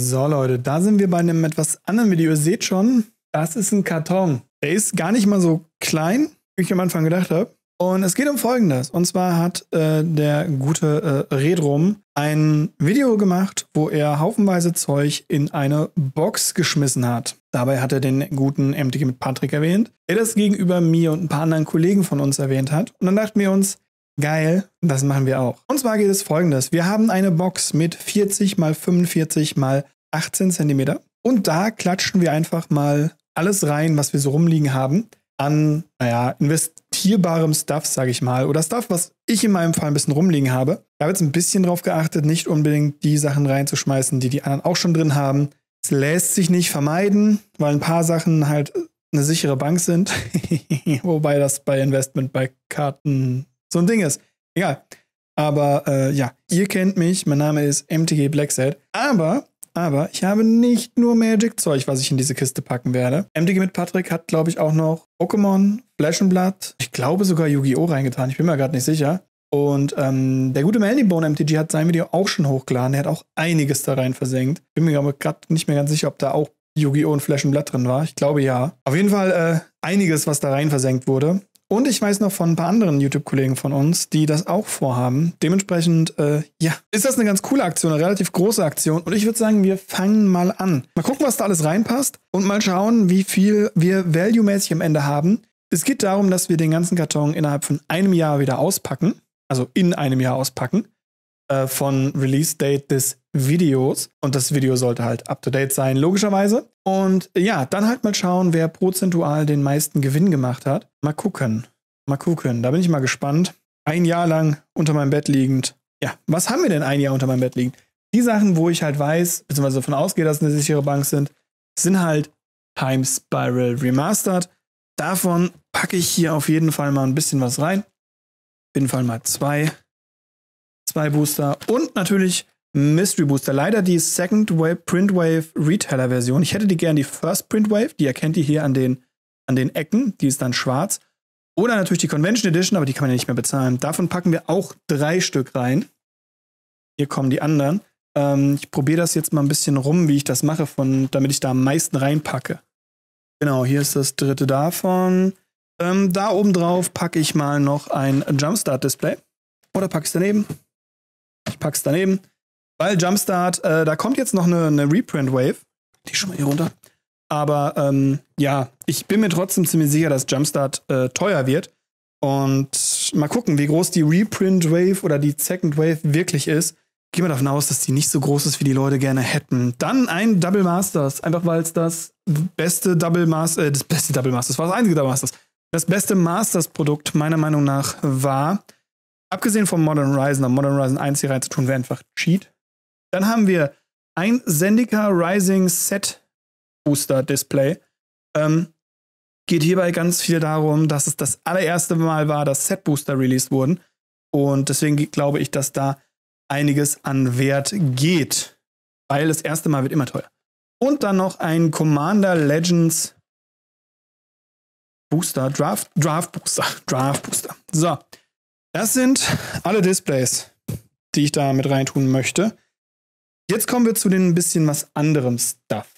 So Leute, da sind wir bei einem etwas anderen Video. Ihr seht schon, das ist ein Karton. Der ist gar nicht mal so klein, wie ich am Anfang gedacht habe. Und es geht um Folgendes. Und zwar hat der gute Redrum ein Video gemacht, wo er haufenweise Zeug in eine Box geschmissen hat. Dabei hat er den guten MTG mit Patrick erwähnt, der das gegenüber mir und ein paar anderen Kollegen von uns erwähnt hat. Und dann dachten wir uns, geil, das machen wir auch. Und zwar geht es Folgendes. Wir haben eine Box mit 40 x 45 x 18 cm. Und da klatschen wir einfach mal alles rein, was wir so rumliegen haben, an, naja, investierbarem Stuff, sage ich mal. Oder Stuff, was ich in meinem Fall ein bisschen rumliegen habe. Ich habe jetzt ein bisschen drauf geachtet, nicht unbedingt die Sachen reinzuschmeißen, die anderen auch schon drin haben. Es lässt sich nicht vermeiden, weil ein paar Sachen halt eine sichere Bank sind. Wobei das bei Investment, bei Karten so ein Ding ist. Egal. Aber ja, ihr kennt mich. Mein Name ist MTG Blackset. Aber ich habe nicht nur Magic-Zeug, was ich in diese Kiste packen werde. MTG mit Patrick hat, glaube ich, auch noch Pokémon, Flash and Blood, ich glaube sogar Yu-Gi-Oh! Reingetan. Ich bin mir gerade nicht sicher. Und der gute Melnybone MTG hat sein Video auch schon hochgeladen. Der hat auch einiges da rein versenkt. Bin mir aber gerade nicht mehr ganz sicher, ob da auch Yu-Gi-Oh! Und Flash and Blood drin war. Ich glaube ja. Auf jeden Fall einiges, was da rein versenkt wurde. Und ich weiß noch von ein paar anderen YouTube-Kollegen von uns, die das auch vorhaben. Dementsprechend, ja, ist das eine ganz coole Aktion, eine relativ große Aktion. Und ich würde sagen, wir fangen mal an. Mal gucken, was da alles reinpasst und mal schauen, wie viel wir value-mäßig am Ende haben. Es geht darum, dass wir den ganzen Karton innerhalb von einem Jahr wieder auspacken. Also in einem Jahr auspacken. Von Release-Date des Videos. Und das Video sollte halt up-to-date sein, logischerweise. Und ja, dann halt mal schauen, wer prozentual den meisten Gewinn gemacht hat. Mal gucken. Da bin ich mal gespannt. Ein Jahr lang unter meinem Bett liegend. Ja, was haben wir denn ein Jahr unter meinem Bett liegend? Die Sachen, wo ich halt weiß, beziehungsweise davon ausgehe, dass es eine sichere Bank sind halt Time Spiral Remastered. Davon packe ich hier auf jeden Fall mal ein bisschen was rein. Auf jeden Fall mal zwei Booster und natürlich Mystery Booster. Leider die Second Wave Print Wave Retailer Version. Ich hätte die gerne die First Print Wave. Die erkennt ihr hier an den Ecken. Die ist dann schwarz. Oder natürlich die Convention Edition, aber die kann man ja nicht mehr bezahlen. Davon packen wir auch 3 Stück rein. Hier kommen die anderen. Ich probiere das jetzt mal ein bisschen rum, wie ich das mache, damit ich da am meisten reinpacke. Genau, hier ist das dritte davon. Da oben drauf packe ich mal noch ein Jumpstart Display. Oder packe ich es daneben? Ich packe es daneben. Weil Jumpstart, da kommt jetzt noch eine Reprint Wave. Die schon mal hier runter. Aber ja, ich bin mir trotzdem ziemlich sicher, dass Jumpstart teuer wird. Und mal gucken, wie groß die Reprint Wave oder die Second Wave wirklich ist. Gehen wir davon aus, dass die nicht so groß ist, wie die Leute gerne hätten. Dann ein Double Masters. Einfach weil es das beste Double Masters, das beste Double Masters war, das einzige Double Masters. Das beste Masters-Produkt meiner Meinung nach war. Abgesehen vom Modern Horizon 1 hier reinzutun, wäre einfach Cheat. Dann haben wir ein Zendika Rising Set Booster Display. Geht hierbei ganz viel darum, dass es das allererste Mal war, dass Set Booster released wurden. Und deswegen glaube ich, dass da einiges an Wert geht. Weil das erste Mal wird immer teuer. Und dann noch ein Commander Legends Booster, Draft Booster. So. Das sind alle Displays, die ich da mit reintun möchte. Jetzt kommen wir zu den ein bisschen was anderem Stuff.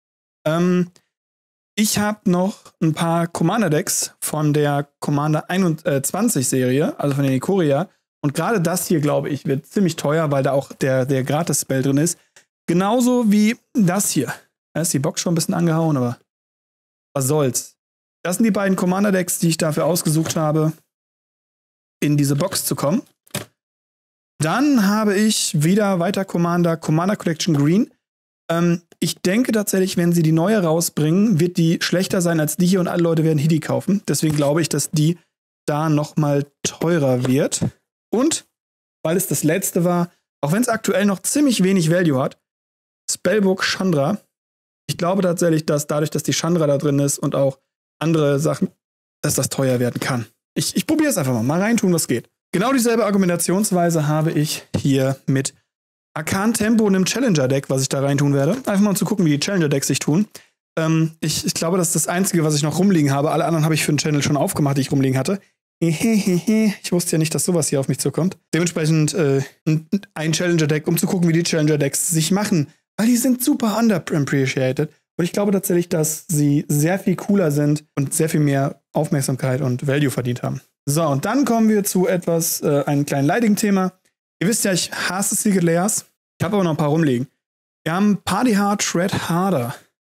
Ich habe noch ein paar Commander-Decks von der Commander 21 Serie, also von der Ikoria. Und gerade das hier, glaube ich, wird ziemlich teuer, weil da auch der Gratis-Spell drin ist. Genauso wie das hier. Da ist die Box schon ein bisschen angehauen, aber was soll's. Das sind die beiden Commander-Decks, die ich dafür ausgesucht habe, in diese Box zu kommen. Dann habe ich wieder weiter Commander Collection Green. Ich denke tatsächlich, wenn sie die neue rausbringen, wird die schlechter sein als die hier und alle Leute werden Hidi kaufen. Deswegen glaube ich, dass die da nochmal teurer wird. Und, weil es das letzte war, auch wenn es aktuell noch ziemlich wenig Value hat, Spellbook Chandra. Ich glaube tatsächlich, dass dadurch, dass die Chandra da drin ist und auch andere Sachen, dass das teuer werden kann. Ich probiere es einfach mal reintun, was geht. Genau dieselbe Argumentationsweise habe ich hier mit Arcan Tempo und einem Challenger-Deck, was ich da reintun werde. Einfach mal um zu gucken, wie die Challenger-Decks sich tun. Ich glaube, das ist das Einzige, was ich noch rumliegen habe. Alle anderen habe ich für den Channel schon aufgemacht, die ich rumliegen hatte. Ich wusste ja nicht, dass sowas hier auf mich zukommt. Dementsprechend ein Challenger-Deck, um zu gucken, wie die Challenger-Decks sich machen. weil die sind super underappreciated. Und ich glaube tatsächlich, dass sie sehr viel cooler sind und sehr viel mehr Aufmerksamkeit und Value verdient haben. So, und dann kommen wir zu einem kleinen leidigen Thema. Ihr wisst ja, ich hasse Secret Layers. Ich habe aber noch ein paar rumliegen. Wir haben Party Hard, Shred Harder.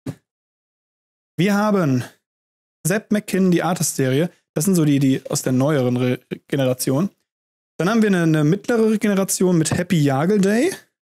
Wir haben Zeb McKinn, die Artist-Serie. Das sind so die aus der neueren Generation. Dann haben wir eine mittlere Generation mit Happy Yagel Day.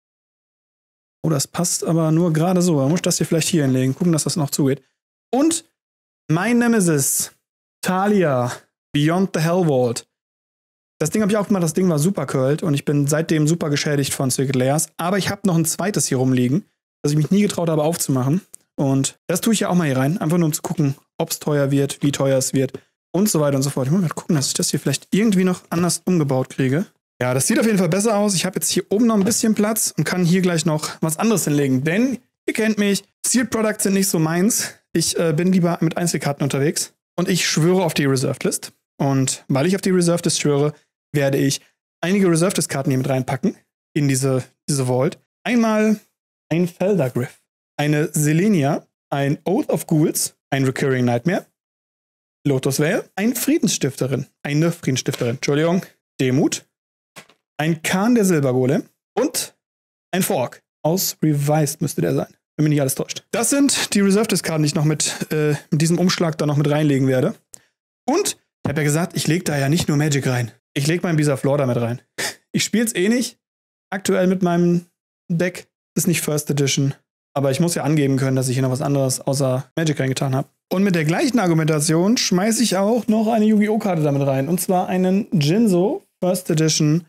Oh, das passt aber nur gerade so. Man muss das hier vielleicht hier hinlegen. Gucken, dass das noch zugeht. Und mein Nemesis, Talia, Beyond the Hell Vault. Das Ding habe ich auch gemacht. Das Ding war super curled und ich bin seitdem super geschädigt von Secret Layers. Aber ich habe noch ein zweites hier rumliegen, das ich mich nie getraut habe aufzumachen. Und das tue ich ja auch mal hier rein. Einfach nur um zu gucken, ob es teuer wird, wie teuer es wird und so weiter und so fort. Ich muss mal gucken, dass ich das hier vielleicht irgendwie noch anders umgebaut kriege. Ja, das sieht auf jeden Fall besser aus. Ich habe jetzt hier oben noch ein bisschen Platz und kann hier gleich noch was anderes hinlegen. Denn, ihr kennt mich, Sealed Products sind nicht so meins. Ich bin lieber mit Einzelkarten unterwegs. Und ich schwöre auf die Reserved List. Und weil ich auf die Reserved List schwöre, werde ich einige Reserved List Karten hier mit reinpacken in diese Vault. Einmal ein Feldergriff, eine Selenia, ein Oath of Ghouls, ein Recurring Nightmare, Lotus Vale, eine Friedensstifterin, Entschuldigung, Demut, ein Khan der Silbergolem und ein Fork. Aus Revised müsste der sein, wenn mich nicht alles täuscht. Das sind die Reserved List Karten, die ich noch mit diesem Umschlag da noch mit reinlegen werde. Und ich habe ja gesagt, ich lege da ja nicht nur Magic rein. Ich lege meinen Bisa Flor da mit rein. Ich spiele es eh nicht. Aktuell mit meinem Deck. Ist nicht First Edition. Aber ich muss ja angeben können, dass ich hier noch was anderes außer Magic reingetan habe. Und mit der gleichen Argumentation schmeiße ich auch noch eine Yu-Gi-Oh! Karte damit rein. Und zwar einen Jinzo First Edition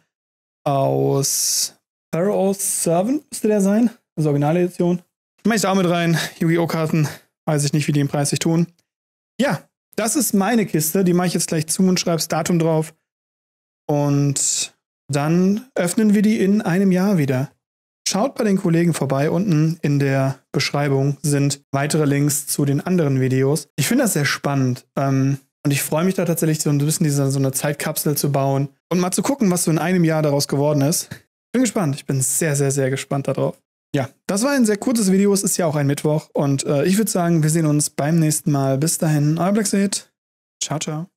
aus Pharaoh's Servant müsste der sein. Also Originaledition. Schmeiße ich auch mit rein. Yu-Gi-Oh! Karten. Weiß ich nicht, wie die im Preis sich tun. Ja, das ist meine Kiste. Die mache ich jetzt gleich zu und schreibe das Datum drauf. Und dann öffnen wir die in einem Jahr wieder. Schaut bei den Kollegen vorbei. Unten in der Beschreibung sind weitere Links zu den anderen Videos. Ich finde das sehr spannend. Und ich freue mich da tatsächlich so ein bisschen so eine Zeitkapsel zu bauen und mal zu gucken, was so in einem Jahr daraus geworden ist. Bin gespannt. Ich bin sehr, sehr, sehr gespannt darauf. Ja, das war ein sehr kurzes Video. Es ist ja auch ein Mittwoch. Und ich würde sagen, wir sehen uns beim nächsten Mal. Bis dahin, euer Blackseed. Ciao, ciao.